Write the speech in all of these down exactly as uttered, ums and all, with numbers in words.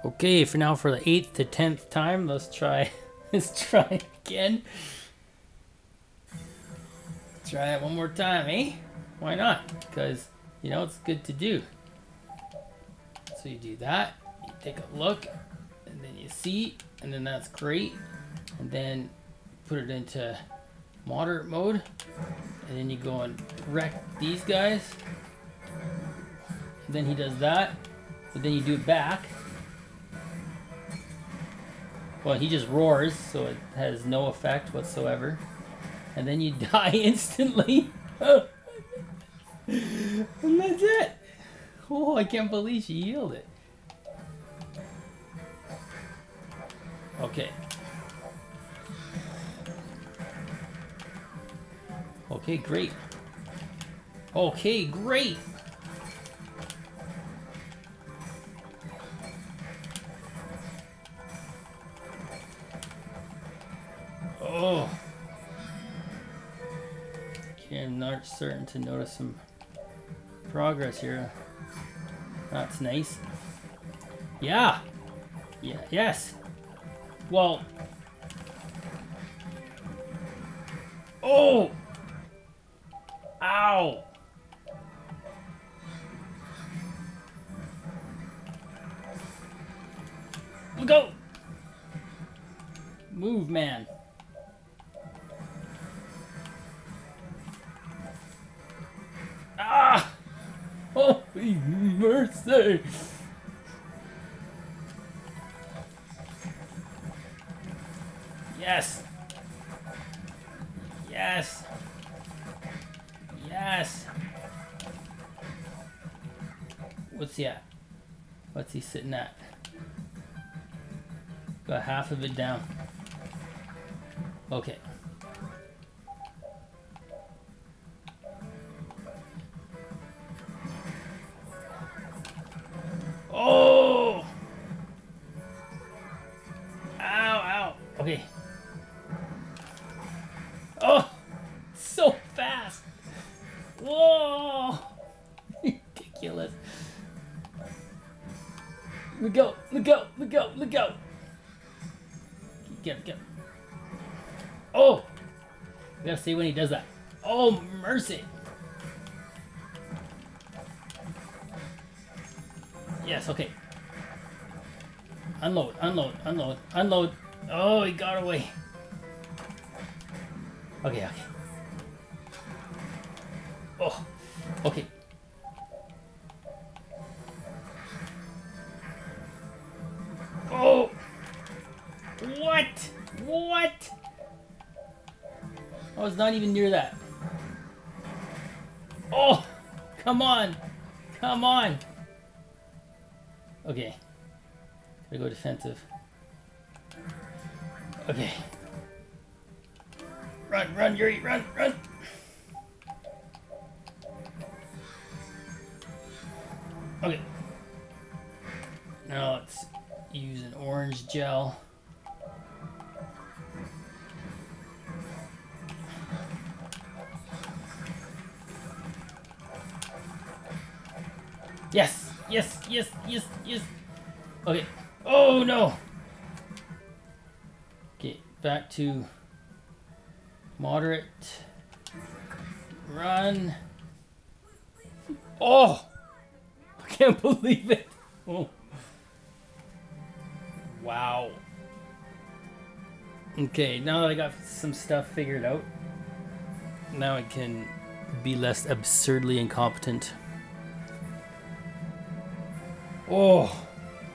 Okay, for now, for the eighth to tenth time, let's try. Let's try again. Try it one more time, eh? Why not? Because you know it's good to do. So you do that. You take a look, and then you see, and then that's great. And then put it into moderate mode, and then you go and wreck these guys. And then he does that, but then you do it back. Well, he just roars, so it has no effect whatsoever. And then you die instantly. And that's it. Oh, I can't believe she yielded. Okay. Okay, great. Okay, great. Oh. Okay, I'm not certain to notice some progress here. That's nice. Yeah. Yeah, yes. Well. Oh. Ow. Look out. Move, man. Ah. Oh, mercy. Yes. Yes. Yes. What's he at? What's he sitting at? Got half of it down. Okay. Oh! Ow, ow. Okay. Oh! So fast! Whoa! Ridiculous. Look out, look out, look out, look out! Get, get. Oh! We gotta see when he does that. Oh, mercy! Yes, okay. Unload, unload, unload, unload. Oh, he got away. Okay, okay. Oh, okay. Oh! What? What? I was not even near that. Oh! Come on! Come on! Okay. Gotta go defensive. Okay. Run, run, Yuri, run, run! Okay. Now let's use an orange gel. Yes! Yes, yes, yes, yes! Okay. Oh no! Okay, back to moderate. Run. Oh! I can't believe it. Oh. Wow. Okay, now that I got some stuff figured out, now I can be less absurdly incompetent. Oh.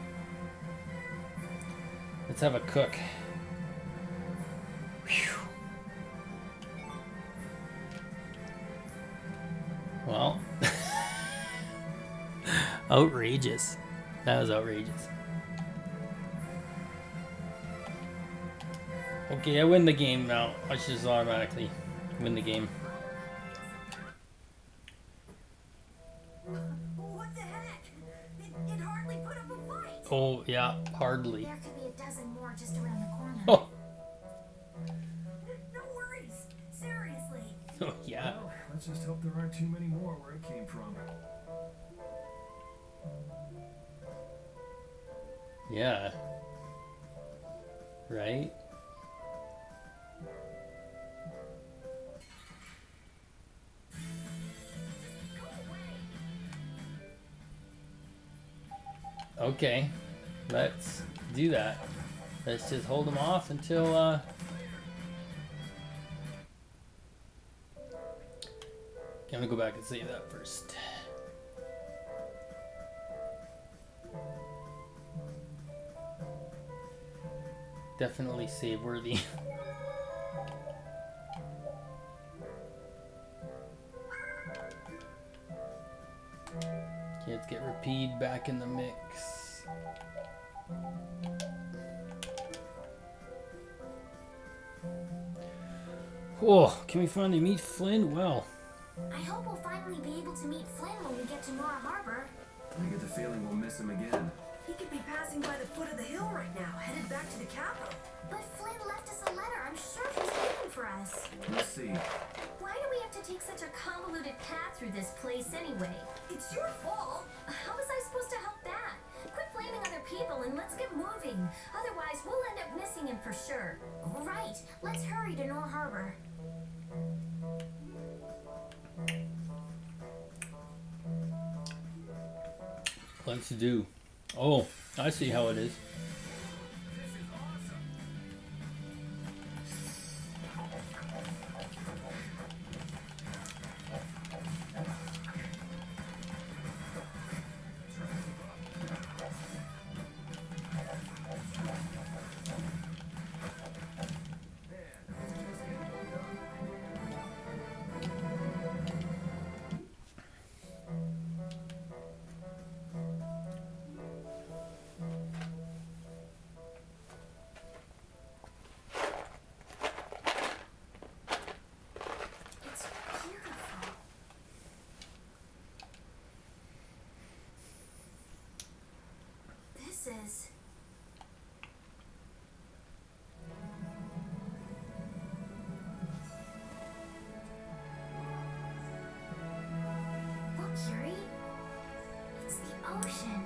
Let's have a cook. Whew. Well. Outrageous. That was outrageous. Okay, I win the game now. I should just automatically win the game. What the heck? It, it hardly put up a fight. Oh, yeah, hardly. There could be a dozen more just around the corner. Oh, No worries. Seriously. oh yeah. Well, let's just hope there aren't too many more where it came from. Yeah. Right? Okay. Let's do that. Let's just hold them off until, uh... I'm gonna go back and save that first. Definitely save worthy. Okay, let's get Rapide back in the mix. Oh, can we finally meet Flynn? Well, I hope we'll finally be able to meet Flynn when we get to Nora Harbor. I get the feeling we'll miss him again. He could be passing by the foot of the hill right now, headed back to the capital. But Flynn left us a letter. I'm sure he's waiting for us. We'll see. Why do we have to take such a convoluted path through this place anyway? It's your fault. How was I supposed to help that? Quit blaming other people and let's get moving. Otherwise, we'll end up missing him for sure. Right. Let's hurry to Nora Harbor. let's do. Oh, I see how it is. Is look, Yuri, it's the ocean.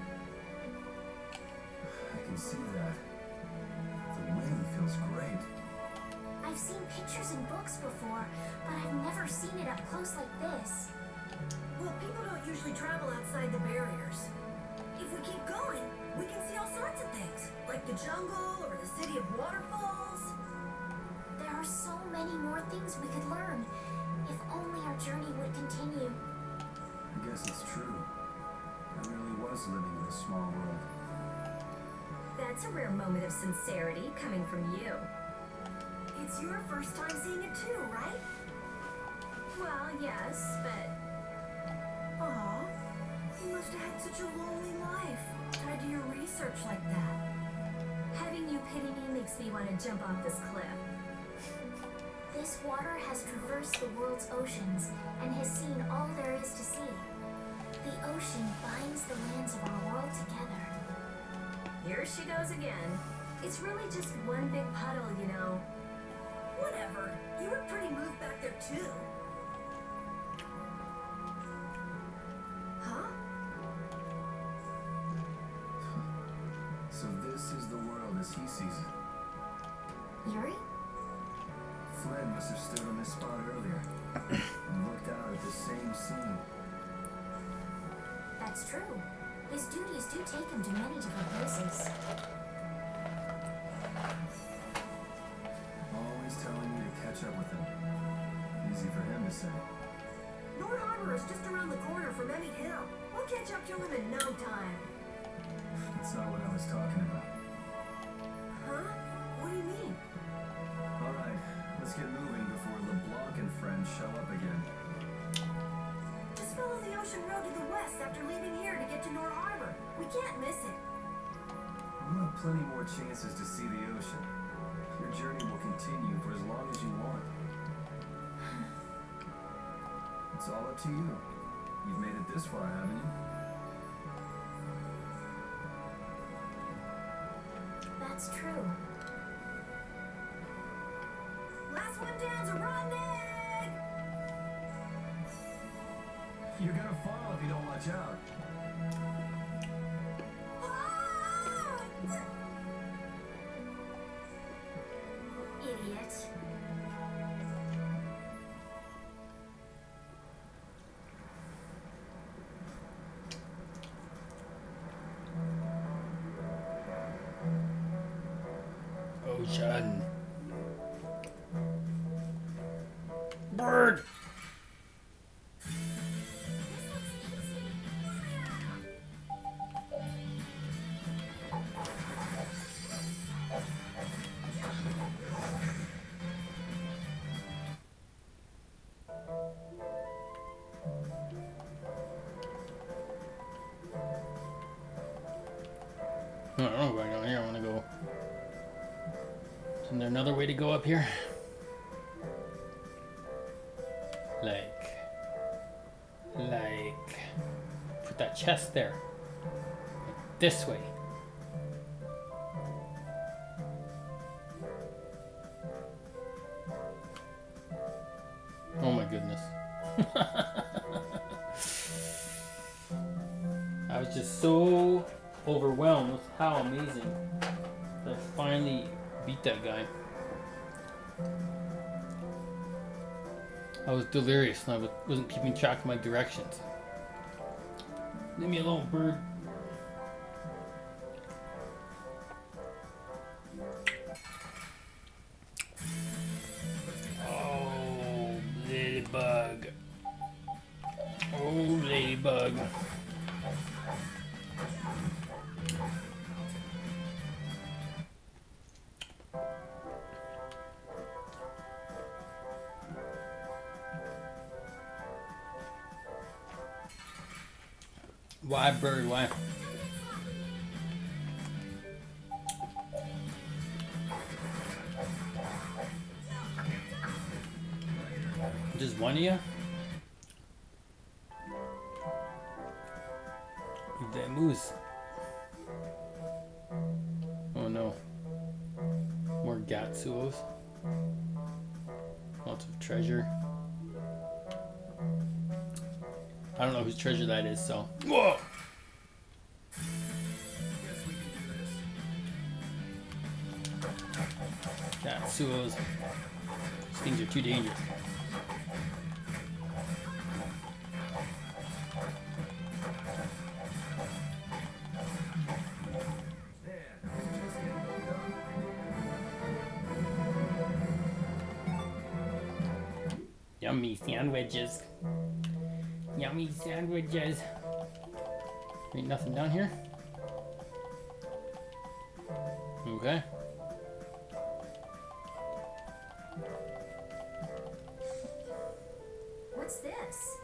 I can see that. The wind feels great. I've seen pictures in books before, but I've never seen it up close like this. Well, people don't usually travel outside the barriers. If we keep going, we can see all sorts of things, like the jungle or the city of waterfalls. There are so many more things we could learn, if only our journey would continue. I guess it's true. I really was living in a small world. That's a rare moment of sincerity coming from you. It's your first time seeing it too, right? Well, yes, but... Aw, you must have had such a lonely life, tied to your research like that. Having you pity me makes me want to jump off this cliff. This water has traversed the world's oceans and has seen all there is to see. The ocean binds the lands of our world together. Here she goes again. It's really just one big puddle, you know. Whatever. You were pretty moved back there too. Huh? So this is the world as he sees it. Yuri? Flynn must have stood on this spot earlier and looked out at the same scene. That's true. His duties do take him to many different places. Always telling me to catch up with him. Easy for him to say. Nora Harbor is just around the corner from Emmett Hill. We'll catch up to him in no time. That's not what I was talking about. Huh? What do you mean? All right, let's get moving before LeBlanc and friends show up again. Just follow the ocean road to the west after leaving here to get to Nora Harbor. We can't miss it. We'll have plenty more chances to see the ocean. Your journey will continue for as long as you want. It's all up to you. You've made it this far, haven't you? That's true. Last one down's a rotten egg! You're gonna fall if you don't watch out. Ah! Shun. Bird. I don't know going down here. I want to go. Isn't there another way to go up here? Like, like, put that chest there. Like this way. Oh my goodness. I was just so overwhelmed with how amazing that I finally beat that guy. I was delirious and I wasn't keeping track of my directions. Leave me alone, bird. Oh, ladybug. Oh, ladybug. Why, bird? Why? Just one of you? That moose. Oh no. More Gatsuos. Lots of treasure. I don't know whose treasure that is, so. Whoa! Gatsuos. These things are too dangerous. Yummy sandwiches. Yummy sandwiches. Ain't nothing down here? Okay. What's this?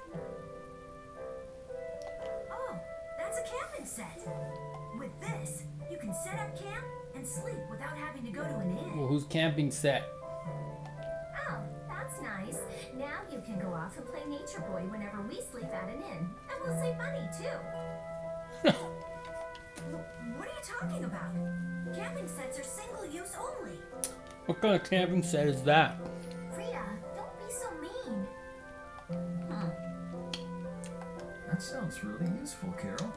Oh, that's a camping set. With this, you can set up camp and sleep without having to go to an inn. Well, who's camping set? Oh, that's nice. Now you can go off and play Nature Boy whenever we sleep at an inn. And we'll save money, too. What are you talking about? Camping sets are single use only. What kind of camping set is that? Frida, don't be so mean. Hmm. That sounds really useful, Carol.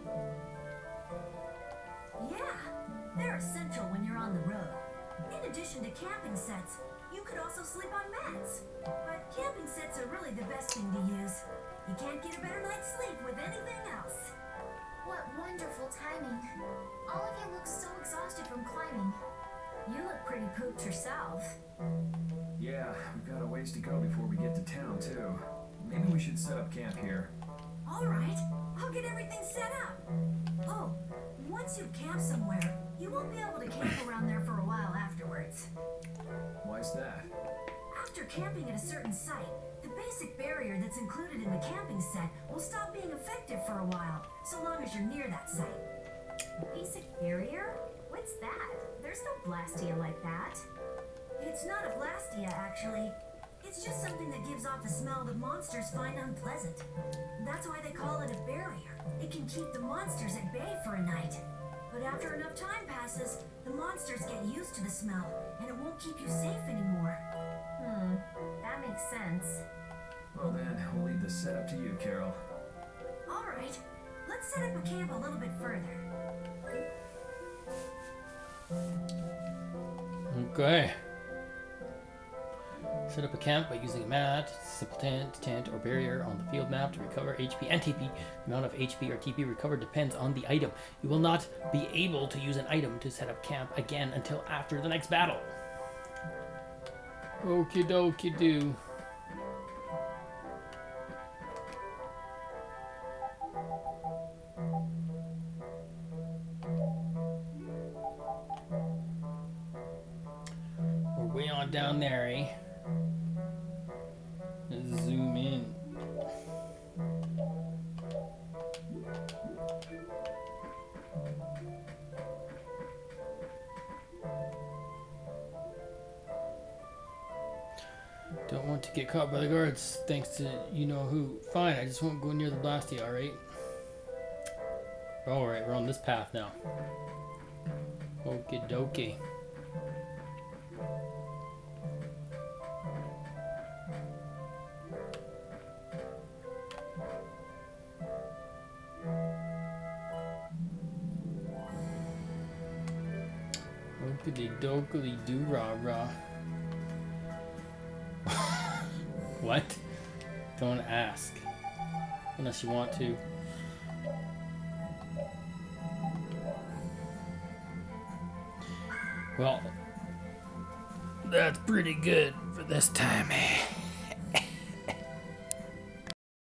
Yeah, they're essential when you're on the road. In addition to camping sets, you could also sleep on mats. But camping sets are really the best thing to use. You can't get a better night's sleep with anything else. What wonderful timing. All of you look so exhausted from climbing. You look pretty pooped yourself. Yeah, we've got a ways to go before we get to town, too. Maybe we should set up camp here. All right, I'll get everything set up. Oh, once you've camped somewhere, you won't be able to camp around there for a while afterwards. Why's that? After camping at a certain site, the basic barrier that's included in the camping set will stop being effective for a while, so long as you're near that site. Basic barrier? What's that? There's no Blastia like that. It's not a Blastia, actually. It's just something that gives off a smell that monsters find unpleasant. That's why they call it a barrier. It can keep the monsters at bay for a night. But after enough time passes, the monsters get used to the smell, and it won't keep you safe anymore. Hmm, that makes sense. Well then, we'll leave this set up to you, Carol. All right, let's set up a camp a little bit further. Okay. Set up a camp by using a mat, simple tent, tent, or barrier on the field map to recover H P and T P. The amount of H P or T P recovered depends on the item. You will not be able to use an item to set up camp again until after the next battle. Okie dokie do. We're way on down there, eh? Let's zoom in. Don't want to get caught by the guards, thanks to you know who. Fine, I just won't go near the Blastia, alright? Alright, we're on this path now. Okie dokie. Okey dokey doo rah rah. What? Don't ask. Unless you want to. Well, that's pretty good for this time, eh?